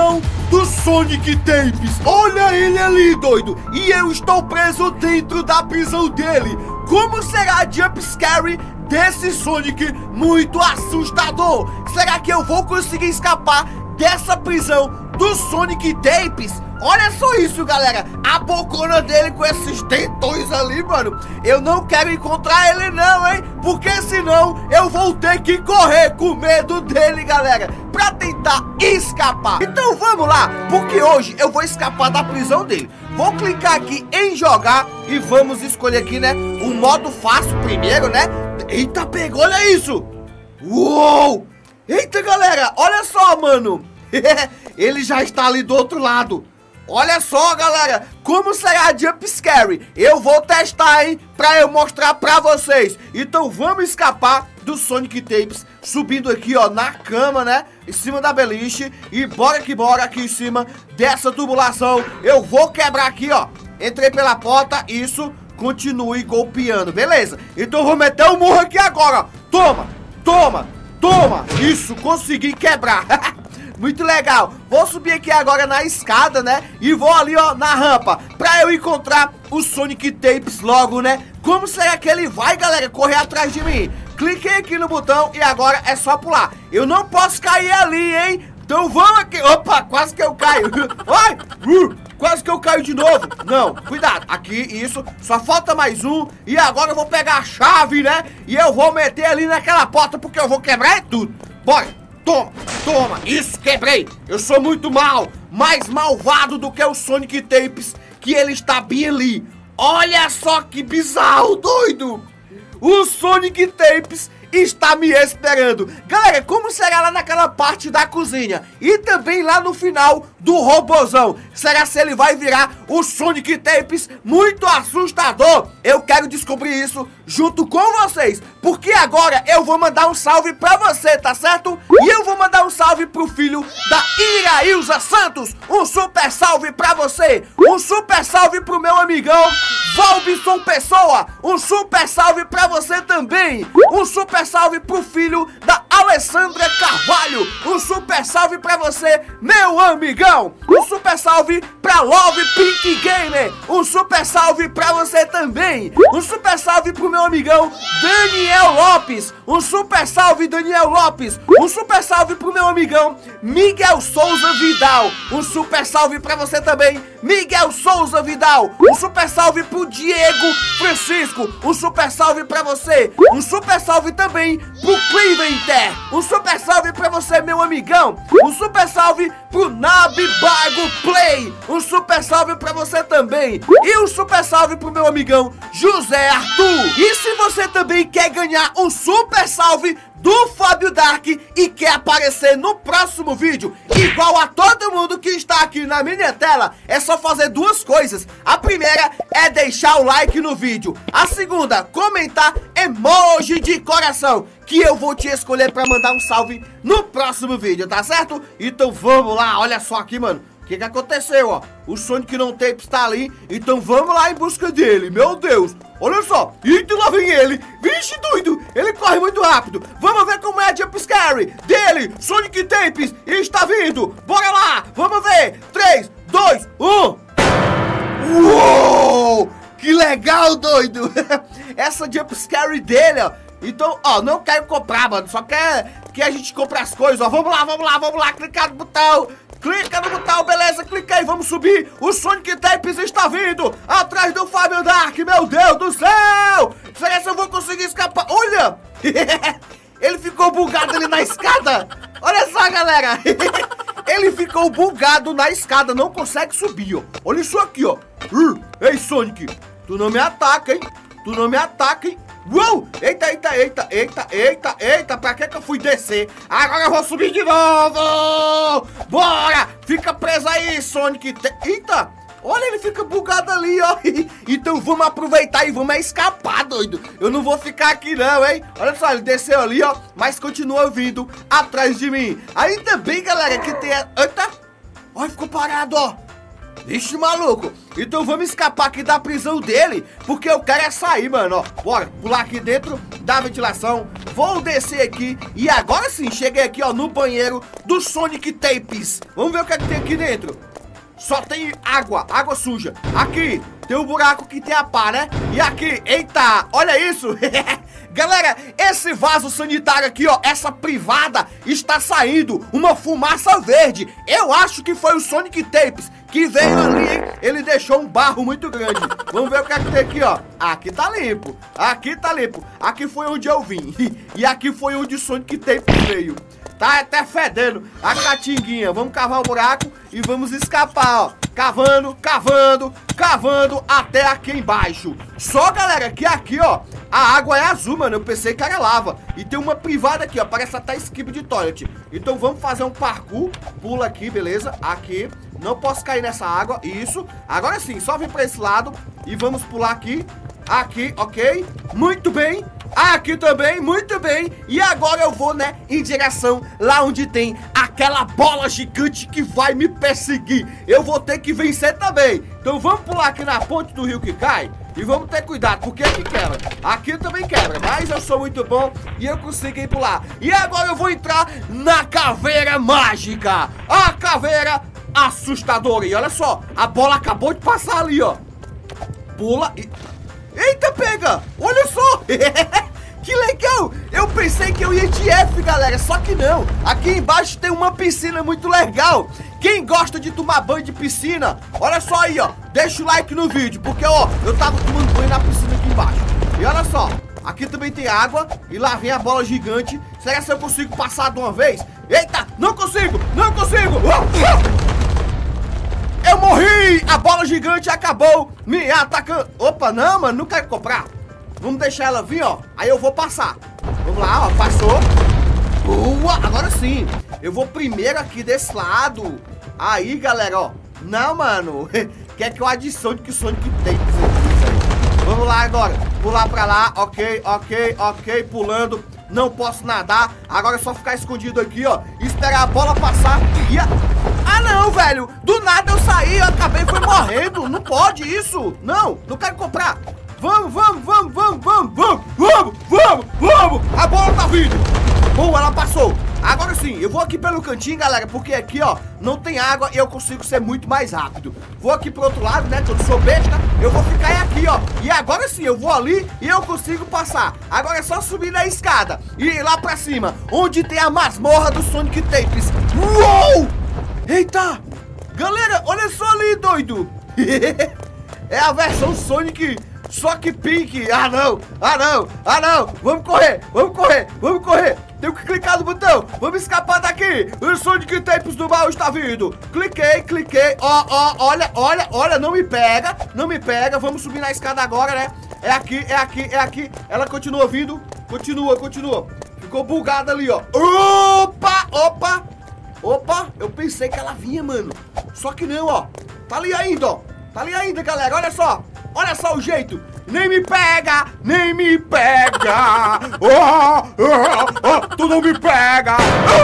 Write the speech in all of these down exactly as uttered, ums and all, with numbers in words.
prisão do Sonic Tapes. Olha ele ali, doido. E eu estou preso dentro da prisão dele. Como será a jumpscare desse Sonic muito assustador? Será que eu vou conseguir escapar dessa prisão do Sonic Tapes? Olha só isso, galera. A bocona dele com esses dentões ali, mano. Eu não quero encontrar ele não, hein? Porque senão eu vou ter que correr com medo dele, galera, pra tentar escapar. Então vamos lá, porque hoje eu vou escapar da prisão dele. Vou clicar aqui em jogar e vamos escolher aqui, né, o modo fácil primeiro, né? Eita, pegou, olha isso. Uou! Eita, galera, olha só, mano. Ele já está ali do outro lado. Olha só, galera, como será a jumpscare? Eu vou testar, hein, pra eu mostrar pra vocês. Então vamos escapar do Sonic Tapes, subindo aqui, ó, na cama, né, em cima da beliche. E bora que bora aqui em cima dessa tubulação. Eu vou quebrar aqui, ó. Entrei pela porta, isso, continue golpeando, beleza? Então eu vou meter o murro aqui agora, ó. Toma, toma, toma. Isso, consegui quebrar. Muito legal. Vou subir aqui agora na escada, né? E vou ali, ó, na rampa, pra eu encontrar o Sonic Tapes logo, né? Como será que ele vai, galera, correr atrás de mim? Cliquei aqui no botão e agora é só pular. Eu não posso cair ali, hein? Então vamos aqui. Opa, quase que eu caio. Ai, uh, quase que eu caio de novo. Não, cuidado. Aqui, isso. Só falta mais um. E agora eu vou pegar a chave, né? E eu vou meter ali naquela porta, porque eu vou quebrar tudo. Bora. Toma, toma, isso, quebrei. Eu sou muito mal, mais malvado do que o Sonic Tapes, que ele está bem ali. Olha só que bizarro, doido. O Sonic Tapes está me esperando. Galera, como será lá naquela parte da cozinha? E também lá no final do robozão? Será se ele vai virar o Sonic Tapes muito assustador? Eu quero descobrir isso junto com vocês, porque agora eu vou mandar um salve pra você, tá certo? E eu vou mandar um salve pro filho da Irailza Santos. Um super salve pra você. Um super salve pro meu amigão Valbison Pessoa. Um super salve pra você também. Um super salve pro filho da Alessandra Carvalho. Um super salve pra você, meu amigão. Um super salve pra Love Pink Gamer. Um super salve pra você também. Um super salve pro meu amigão Daniel Lopes. Um super salve, Daniel Lopes. Um super salve pro meu amigão Miguel Souza Vidal. Um super salve pra você também, Miguel Souza Vidal. Um super salve pro Diego Francisco. Um super salve pra você. Um super salve também pro Cleveland. Um super salve pra você, meu amigão. Um super salve pro Nabi Bargo Play. Um super salve pra você também. E um super salve pro meu amigão José Arthur. E se você também quer ganhar um super salve do Fábio Dark e quer aparecer no próximo vídeo, igual a todo mundo que está aqui na minha tela, é só fazer duas coisas. A primeira é deixar o like no vídeo. A segunda, comentar emoji de coração, que eu vou te escolher para mandar um salve no próximo vídeo, tá certo? Então vamos lá, olha só aqui, mano. O que que aconteceu, ó? O Sonic não Tapes tá ali, então vamos lá em busca dele. Meu Deus, olha só. Eita, lá vem ele. Vixe, doido, ele corre muito rápido. Vamos ver como é a jumpscare dele. Sonic Tapes está vindo. Bora lá, vamos ver. três, dois, um. Uou, que legal, doido. Essa jumpscare dele, ó. Então, ó, não quero comprar, mano. Só quer que a gente compre as coisas, ó. Vamos lá, vamos lá, vamos lá. Clicar no botão. Clica no botão, beleza, clica aí, vamos subir. O Sonic Tapes está vindo atrás do Fábio Dark, meu Deus do céu. Será que eu vou conseguir escapar? Olha, ele ficou bugado ali na escada. Olha só, galera. Ele ficou bugado na escada, não consegue subir, ó. Olha isso aqui, ó. uh, Ei, Sonic, tu não me ataca, hein? Tu não me ataca, hein? Uou! Eita, eita, eita, eita, eita, eita. Pra que que eu fui descer? Agora eu vou subir de novo. Bora! Fica preso aí, Sonic. Eita! Olha, ele fica bugado ali, ó. Então vamos aproveitar e vamos escapar, doido. Eu não vou ficar aqui não, hein? Olha só, ele desceu ali, ó, mas continua vindo atrás de mim. Ainda bem, galera, que tem a... Eita! Olha, ficou parado, ó. Vixe, maluco. Então vamos escapar aqui da prisão dele, porque eu quero é sair, mano, ó. Bora, pular aqui dentro da ventilação. Vou descer aqui e agora sim, cheguei aqui, ó, no banheiro do Sonic Tapes. Vamos ver o que é que tem aqui dentro. Só tem água, água suja. Aqui, tem um buraco que tem a pá, né? E aqui, eita, olha isso. Galera, esse vaso sanitário aqui, ó, essa privada está saindo uma fumaça verde. Eu acho que foi o Sonic Tapes que veio ali, hein? Ele deixou um barro muito grande. Vamos ver o que é que tem aqui, ó. Aqui tá limpo, aqui tá limpo. Aqui foi onde eu vim. E aqui foi onde o Sonic Tapes veio. Tá até fedendo a catinguinha. Vamos cavar o buraco e vamos escapar, ó. Cavando, cavando, cavando até aqui embaixo. Só, galera, que aqui, ó, a água é azul, mano. Eu pensei que era lava. E tem uma privada aqui, ó. Parece até skip de toilet. Então vamos fazer um parkour. Pula aqui, beleza? Aqui. Não posso cair nessa água. Isso. Agora sim, só vir pra esse lado. E vamos pular aqui. Aqui, ok. Muito bem. Aqui também, muito bem. E agora eu vou, né, em direção lá onde tem aquela bola gigante que vai me perseguir. Eu vou ter que vencer também. Então vamos pular aqui na ponte do rio que cai. E vamos ter cuidado, porque aqui quebra. Aqui também quebra, mas eu sou muito bom e eu consigo ir pular. E agora eu vou entrar na caveira mágica. A caveira assustadora. E olha só, a bola acabou de passar ali, ó. Pula e... Eita, pega! Olha só! Que legal! Eu pensei que eu ia de F, galera, só que não. Aqui embaixo tem uma piscina muito legal. Quem gosta de tomar banho de piscina, olha só aí, ó. Deixa o like no vídeo, porque, ó, eu tava tomando banho na piscina aqui embaixo. E olha só, aqui também tem água. E lá vem a bola gigante. Será que eu consigo passar de uma vez? Eita, não consigo! Não consigo! Eu morri! A bola gigante acabou me atacando. Opa, não, mano, não quero comprar. Vamos deixar ela vir, ó. Aí eu vou passar. Vamos lá, ó, passou. Boa, agora sim. Eu vou primeiro aqui desse lado. Aí, galera, ó. Não, mano. Quer que eu adicione que o Sonic tem? Vamos lá agora. Pular pra lá, ok, ok, ok. Pulando. Não posso nadar. Agora é só ficar escondido aqui, ó. E esperar a bola passar e... A... Ah, não, velho. Do nada eu saí, eu acabei foi morrendo. Não pode isso. Não, não quero comprar. Vamos, vamos, vamos, vamos, vamos, vamos, vamos, vamos, vamos. A bola tá vindo. Boa, ela passou. Agora sim, eu vou aqui pelo cantinho, galera, porque aqui, ó, não tem água e eu consigo ser muito mais rápido. Vou aqui pro outro lado, né, que eu sou besta. Eu vou ficar aqui, ó. E agora sim, eu vou ali e eu consigo passar. Agora é só subir na escada e ir lá pra cima, onde tem a masmorra do Sonic Tapes. Uou! Eita! Galera, olha só ali, doido! É a versão Sonic, só que pink. Ah, não! Ah, não! Ah, não! Vamos correr! Vamos correr! Vamos correr! Tenho que clicar no botão! Vamos escapar daqui! O Sonic Tapes do mal está vindo! Cliquei, cliquei! Ó, ó, olha, olha, olha! Não me pega! Não me pega! Vamos subir na escada agora, né? É aqui, é aqui, é aqui! Ela continua vindo! Continua, continua! Ficou bugada ali, ó! Opa! Opa! Opa, eu pensei que ela vinha, mano. Só que não, ó. Tá ali ainda, ó. Tá ali ainda, galera. Olha só. Olha só o jeito. Nem me pega, nem me pega. Oh, oh, oh, tu não me pega.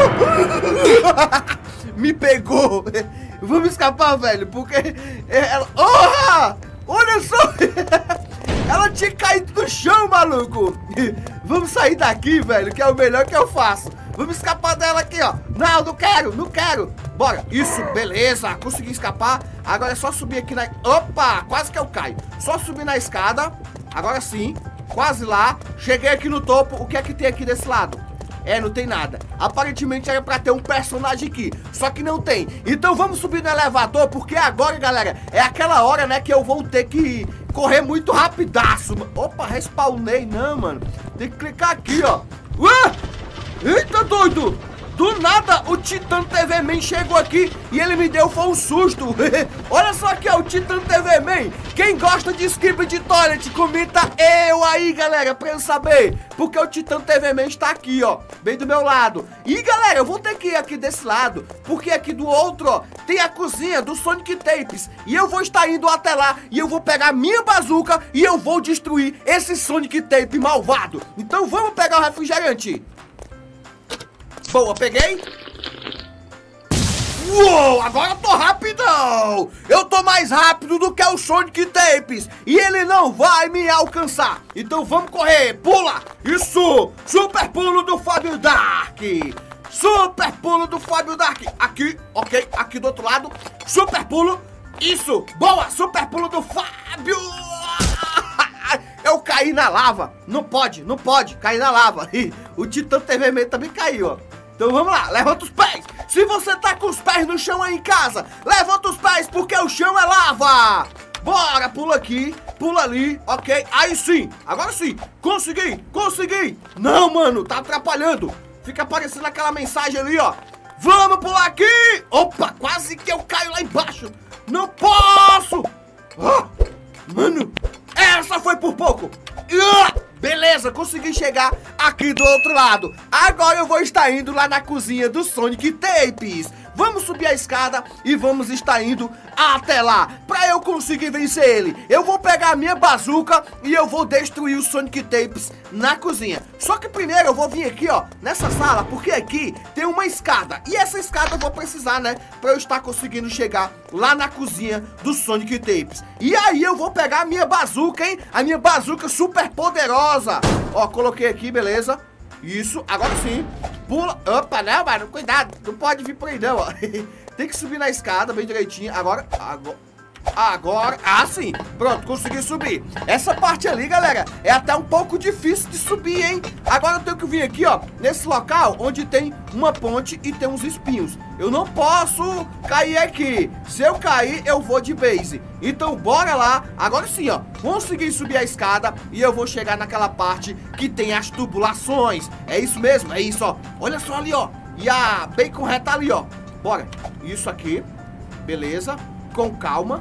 Me pegou. Vamos escapar, velho, porque ela... Oh, olha só. Ela tinha caído no chão, maluco. Vamos sair daqui, velho, que é o melhor que eu faço. Vamos escapar dela aqui, ó. Não, não quero, não quero. Bora. Isso, beleza. Consegui escapar. Agora é só subir aqui na... Opa, quase que eu caio. Só subir na escada. Agora sim. Quase lá. Cheguei aqui no topo. O que é que tem aqui desse lado? É, não tem nada. Aparentemente era pra ter um personagem aqui. Só que não tem. Então vamos subir no elevador, porque agora, galera, é aquela hora, né, que eu vou ter que correr muito rapidaço. Opa, respawnei. Não, mano. Tem que clicar aqui, ó. Ué! Eita, doido! Do nada, o Titã T V Man chegou aqui e ele me deu foi um susto. Olha só aqui, ó, o Titã T V Man. Quem gosta de skip de toilet, comenta eu aí, galera, pra eu saber. Porque o Titã T V Man está aqui, ó, bem do meu lado. E, galera, eu vou ter que ir aqui desse lado, porque aqui do outro, ó, tem a cozinha do Sonic Tapes. E eu vou estar indo até lá e eu vou pegar minha bazuca e eu vou destruir esse Sonic Tape malvado. Então vamos pegar o refrigerante. Boa, peguei. Uou, agora eu tô rapidão. Eu tô mais rápido do que o Sonic Tapes e ele não vai me alcançar. Então vamos correr, pula. Isso, super pulo do Fábio Dark. Super pulo do Fábio Dark. Aqui, ok, aqui do outro lado. Super pulo, isso, boa, super pulo do Fábio. Eu caí na lava, não pode, não pode cair na lava. O Titã T V meio também caiu, ó. Então vamos lá, levanta os pés. Se você tá com os pés no chão aí em casa, levanta os pés porque o chão é lava. Bora, pula aqui, pula ali, ok? Aí sim, agora sim, consegui, consegui. Não, mano, tá atrapalhando. Fica aparecendo aquela mensagem ali, ó. Vamos pular aqui. Opa, quase que eu caio lá embaixo. Não posso. Ah, mano, essa foi por pouco. Ah, beleza, consegui chegar aqui do outro lado. Agora eu vou estar indo lá na cozinha do Sonic Tapes. Vamos subir a escada e vamos estar indo até lá, pra eu conseguir vencer ele. Eu vou pegar a minha bazuca e eu vou destruir o Sonic Tapes na cozinha. Só que primeiro eu vou vir aqui, ó, nessa sala, porque aqui tem uma escada. E essa escada eu vou precisar, né, pra eu estar conseguindo chegar lá na cozinha do Sonic Tapes. E aí eu vou pegar a minha bazuca, hein, a minha bazuca super poderosa. Ó, coloquei aqui, beleza. Isso, agora sim. Pula. Opa, não, mano, cuidado. Não pode vir por aí, não, ó. Tem que subir na escada bem direitinho. Agora, agora, agora. Ah, sim. Pronto, consegui subir. Essa parte ali, galera, é até um pouco difícil de subir, hein? Agora eu tenho que vir aqui, ó, nesse local onde tem uma ponte e tem uns espinhos. Eu não posso cair aqui. Se eu cair, eu vou de base. Então bora lá. Agora sim, ó, consegui subir a escada e eu vou chegar naquela parte que tem as tubulações. É isso mesmo, é isso, ó. Olha só ali, ó. E a Bacon Head tá ali, ó. Bora. Isso aqui. Beleza. Com calma.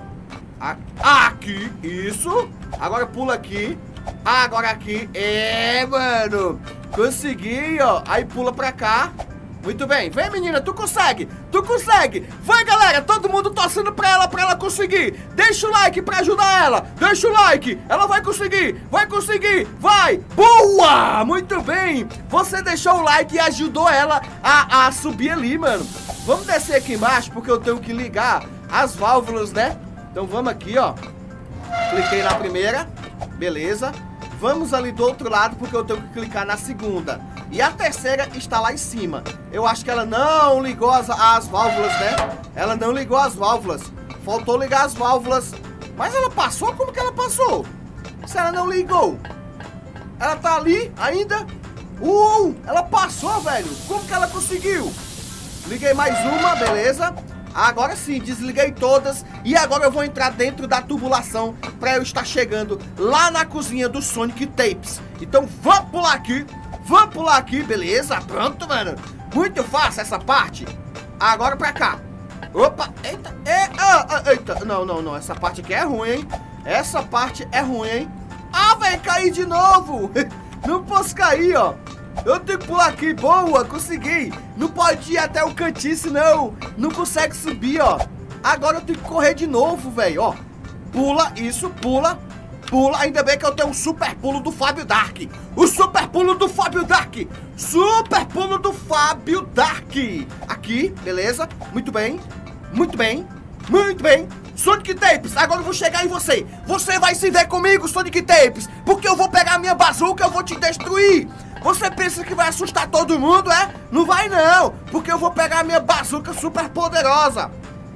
Aqui. Isso. Agora pula aqui. Agora aqui. É, mano. Consegui, ó. Aí pula pra cá. Muito bem, vem menina, tu consegue, tu consegue. Vai galera, todo mundo torcendo pra ela, pra ela conseguir. Deixa o like pra ajudar ela, deixa o like. Ela vai conseguir, vai conseguir, vai. Boa, muito bem. Você deixou o like e ajudou ela a, a subir ali, mano. Vamos descer aqui embaixo porque eu tenho que ligar as válvulas, né? Então vamos aqui, ó. Cliquei na primeira, beleza. Vamos ali do outro lado porque eu tenho que clicar na segunda. E a terceira está lá em cima. Eu acho que ela não ligou as, as válvulas, né? Ela não ligou as válvulas. Faltou ligar as válvulas. Mas ela passou? Como que ela passou? Se ela não ligou. Ela tá ali ainda? Uh, ela passou, velho. Como que ela conseguiu? Liguei mais uma, beleza. Agora sim, desliguei todas. E agora eu vou entrar dentro da tubulação pra eu estar chegando lá na cozinha do Sonic Tapes. Então vamos pular aqui. Vamos pular aqui, beleza? Pronto, mano. Muito fácil essa parte. Agora pra cá. Opa, eita, é, ah, eita. Não, não, não, essa parte aqui é ruim, hein? Essa parte é ruim, hein? Ah, velho, caí de novo. Não posso cair, ó. Eu tenho que pular aqui, boa, consegui. Não pode ir até o cantice, não. Não consegue subir, ó. Agora eu tenho que correr de novo, velho, ó. Pula, isso, pula. Pula, ainda bem que eu tenho um super pulo do Fábio Dark. O super pulo do Fábio Dark. Super pulo do Fábio Dark. Aqui, beleza, muito bem. Muito bem, muito bem. Sonic Tapes, agora eu vou chegar em você. Você vai se ver comigo, Sonic Tapes. Porque eu vou pegar a minha bazuca e eu vou te destruir. Você pensa que vai assustar todo mundo, é? Não vai não, porque eu vou pegar a minha bazuca super poderosa.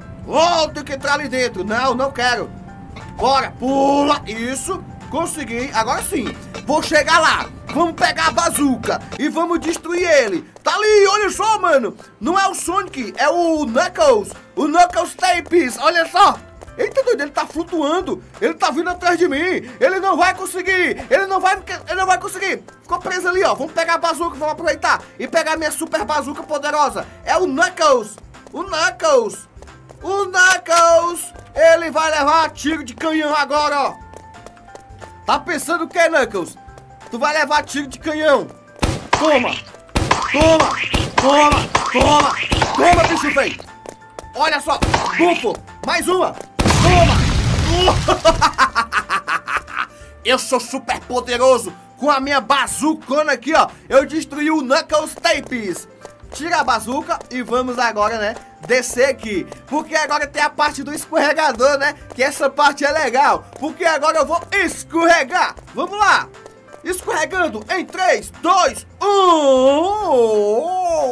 Oh, tenho que entrar ali dentro. Não, não quero. Bora, pula, isso, consegui, agora sim, vou chegar lá, vamos pegar a bazuca e vamos destruir ele. Tá ali, olha só, mano, não é o Sonic, é o Knuckles, o Knuckles Tapes, olha só. Eita, doido, ele tá flutuando, ele tá vindo atrás de mim, ele não vai conseguir, ele não vai, ele não vai conseguir. Ficou preso ali, ó, vamos pegar a bazuca, vamos aproveitar e pegar a minha super bazuca poderosa. É o Knuckles, o Knuckles. O Knuckles, ele vai levar tiro de canhão agora, ó. Tá pensando o que, Knuckles? Tu vai levar tiro de canhão. Toma, toma, toma, toma, toma, bicho feio. Olha só, bufo, mais uma. Toma. Eu sou super poderoso. Com a minha bazucona aqui, ó, eu destruí o Knuckles Tapes. Tira a bazuca e vamos agora, né, descer aqui, porque agora tem a parte do escorregador, né? Que essa parte é legal, porque agora eu vou escorregar. Vamos lá. Escorregando em três, dois, um.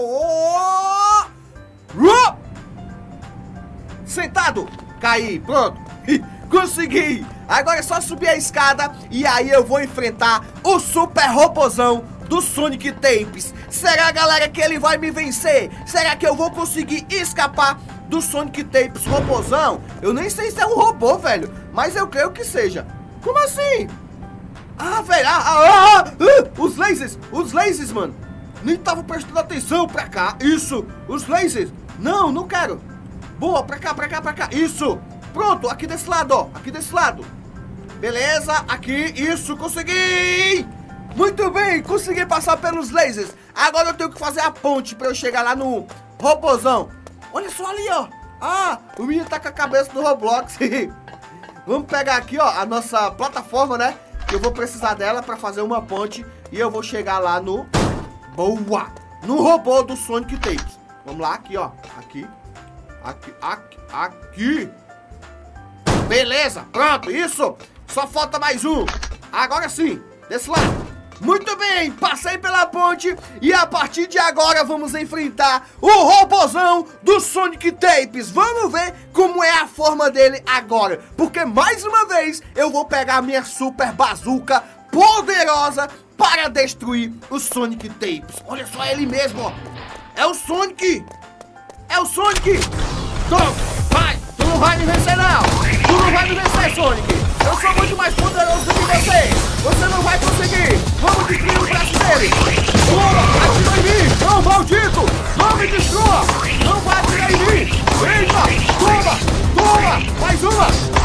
Sentado. Caí. Pronto. Consegui. Agora é só subir a escada e aí eu vou enfrentar o super robozão do Sonic Tapes. Será, galera, que ele vai me vencer? Será que eu vou conseguir escapar do Sonic Tapes robozão? Eu nem sei se é um robô, velho, mas eu creio que seja. Como assim? Ah, velho, ah, ah, ah, ah, os lasers, os lasers, mano. Nem tava prestando atenção. Pra cá, isso, os lasers. Não, não quero. Boa, pra cá, pra cá, pra cá, isso. Pronto, aqui desse lado, ó, aqui desse lado. Beleza, aqui, isso, consegui. Muito bem, consegui passar pelos lasers. Agora eu tenho que fazer a ponte pra eu chegar lá no robozão. Olha só ali, ó. Ah, o menino tá com a cabeça do Roblox. Vamos pegar aqui, ó, a nossa plataforma, né? Eu vou precisar dela pra fazer uma ponte. E eu vou chegar lá no... Boa! No robô do Sonic Tapes. Vamos lá, aqui, ó. Aqui. Aqui, aqui, aqui. Beleza, pronto, isso. Só falta mais um. Agora sim, desse lado. Muito bem, passei pela ponte. E a partir de agora vamos enfrentar o robozão do Sonic Tapes. Vamos ver como é a forma dele agora, porque mais uma vez eu vou pegar a minha super bazuca poderosa para destruir o Sonic Tapes. Olha só ele mesmo, ó. É o Sonic. É o Sonic. Toma, vai, tu não vai me vencer não. Tu não vai me vencer, Sonic. Eu sou muito mais poderoso do que você. Você não vai conseguir. Vamos destruir o braço dele. Toma, atirou em mim. Não, maldito. Não me destrua. Não vai atirar em mim. Eita, toma, toma. Mais uma.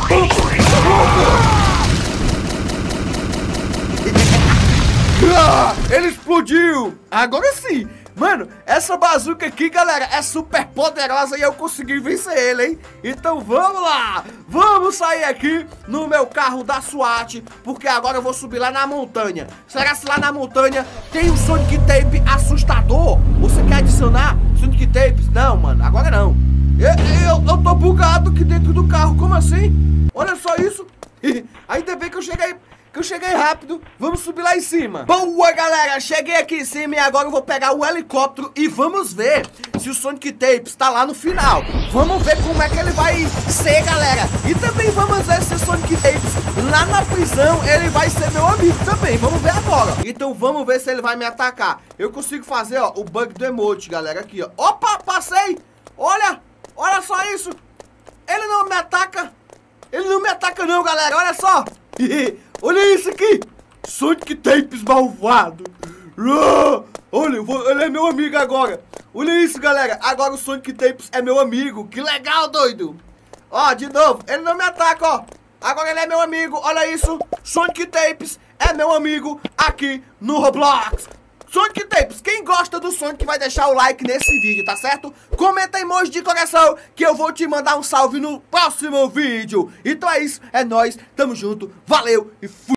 Ele explodiu. Agora sim. Mano, essa bazuca aqui, galera, é super poderosa e eu consegui vencer ele, hein? Então vamos lá! Vamos sair aqui no meu carro da SWAT, porque agora eu vou subir lá na montanha. Será que lá na montanha tem um Sonic Tape assustador? Você quer adicionar Sonic Tapes? Não, mano, agora não. Eu, eu, eu tô bugado aqui dentro do carro, como assim? Olha só isso. Ainda bem que eu cheguei... que eu cheguei rápido, vamos subir lá em cima. Boa, galera, cheguei aqui em cima e agora eu vou pegar o helicóptero e vamos ver se o Sonic Tapes tá lá no final. Vamos ver como é que ele vai ser, galera. E também vamos ver se o Sonic Tapes lá na prisão, ele vai ser meu amigo também. Vamos ver agora. Então vamos ver se ele vai me atacar. Eu consigo fazer, ó, o bug do emote, galera, aqui, ó. Opa, passei. Olha, olha só isso. Ele não me ataca. Ele não me ataca não, galera, olha só. Olha isso aqui! Sonic Tapes malvado! Olha, eu vou, ele é meu amigo agora! Olha isso, galera! Agora o Sonic Tapes é meu amigo! Que legal, doido! Ó, de novo, ele não me ataca, ó! Agora ele é meu amigo, olha isso! Sonic Tapes é meu amigo aqui no Roblox! Sonic Tapes, quem gosta do Sonic vai deixar o like nesse vídeo, tá certo? Comenta emoji de coração que eu vou te mandar um salve no próximo vídeo. Então é isso, é nóis, tamo junto, valeu e fui!